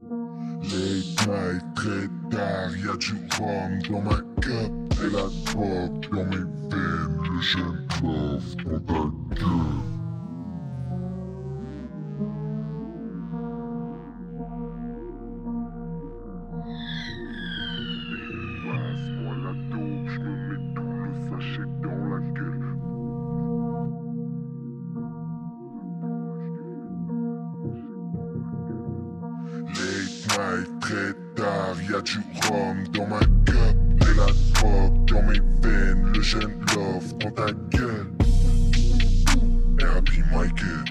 Late night, très tard, y'a du rhum dans ma cup et la drogue dans mes veines, le jeune love dans ta gueule. Passe-moi la dope, j'me mets tout le sachet dans la gueule. Late night, très tard, y'a du rhum dans ma cup et la drogue dans mes veines, le jeune love dans ta gueule. R.I.P. Michael.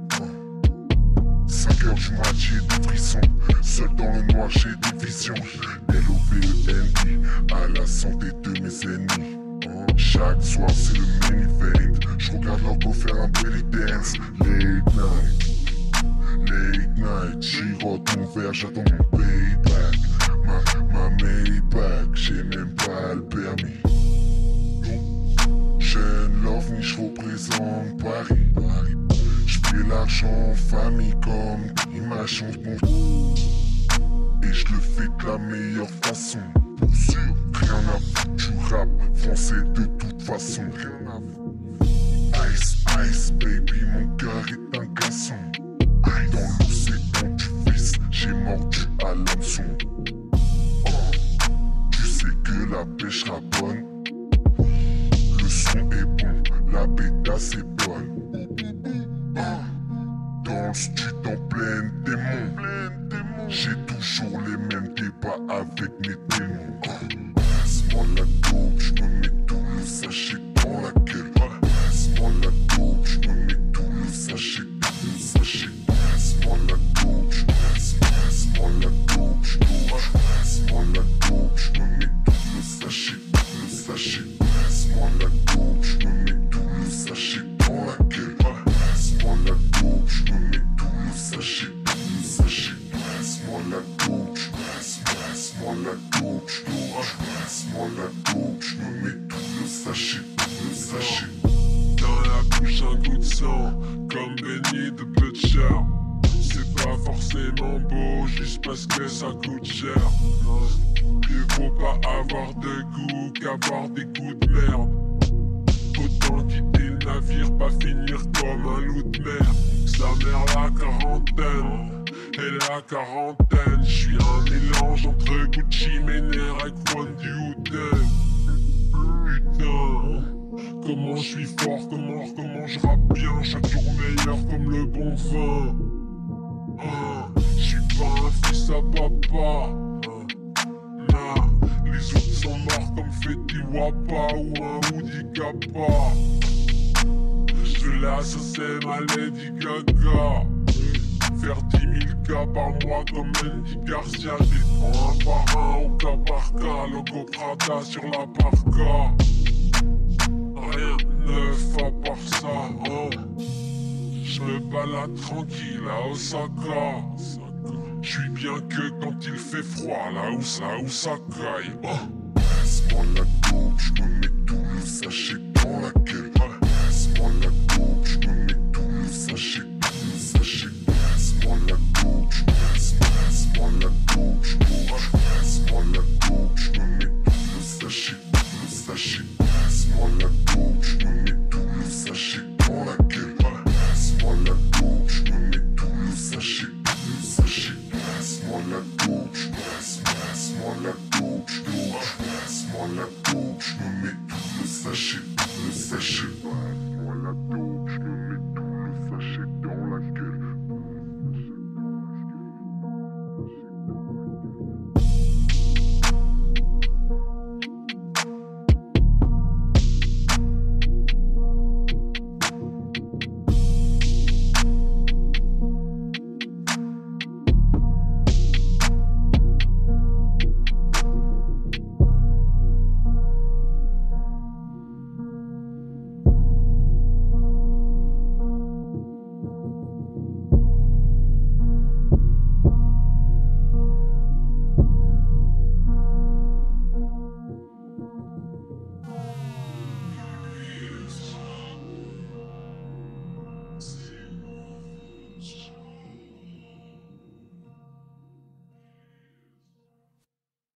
5h du mat, j'ai des frissons. Seul dans le noir, j'ai des visions. L-O-V-E-N-I, à la santé de mes ennemis. Chaque soir, c'est le main event. J'regarde leur go faire un belly dance. Late night, girote mon verre, j'attends mon payback. Ma Maybach, j'ai même pas le permis. Jeune love, ni j'représente Paris. J'fais l'argent en famille comme image bon. Et j'le fais de la meilleure façon. Pour sûr, rien à foutre du rap français de toute façon. Rien à foutre. Ice, ice, baby, mon cœur est un glaçon. Dans l'océan du vice, j'ai mordu à l'hameçon. Tu sais que la pêche sera bonne. Le son est bon, la pétasse est bonne. Dans le stud en pleine démon, j'ai toujours les mêmes débats avec mes démons. Passe-moi la dope, j'me mets tout le sachet dans la gueule. Passe-moi la dope, j'me mets tout le sachet, Passe-moi la dope, passe-moi la dope, passe-moi la dope, j'me mets tout le sachet, Passe-moi la dope, j'me mets tout le sachet dans la gueule. Passe-moi la dope, j'me mets tout le sachet, Passe-moi la dope, passe-moi la dope, passe-moi la dope, j'me mets tout le sachet, Dans la bouche un goût de sang, comme béni de Butcher. C'est pas forcément beau, juste parce que ça coûte cher. Mieux vaut pas avoir de goût qu'avoir des goûts de merde. Autant quitter le navire, pas finir comme un loup de mer. Sa mère la quarantaine, et la quarantaine. J'suis un mélange entre Gucci Mane et Wendy Houten. Putain, comment j'suis fort, comment j'rappe bien, chaque jour meilleur comme le bon vin. J'suis pas un fils à papa. Nah, les autres sont morts comme Fetty Wapa ou un Woody Kappa. J'fais la sauce ma Lady Gaga. Faire 10 000 cas par mois comme Andy Garcia. J'les prends un par un au cas par cas. Logo Prada sur la parka. Rien de neuf à part ça, J'me balade tranquille à Osaka. J'suis bien que quand il fait froid, là où ça caille. Passe-moi la dope, j'me mets tout le sachet dans la gueule. Passe-moi la dope, j'me mets tout le sachet, Passe-moi la dope, passe-moi la dope, passe-moi la dope, j'me mets tout le sachet, Passe-moi la dope, j'me mets tout le sachet dans la gueule. Passe-moi la dope, j'me mets tout le sachet, Passe-moi la dope, passe-moi la dope.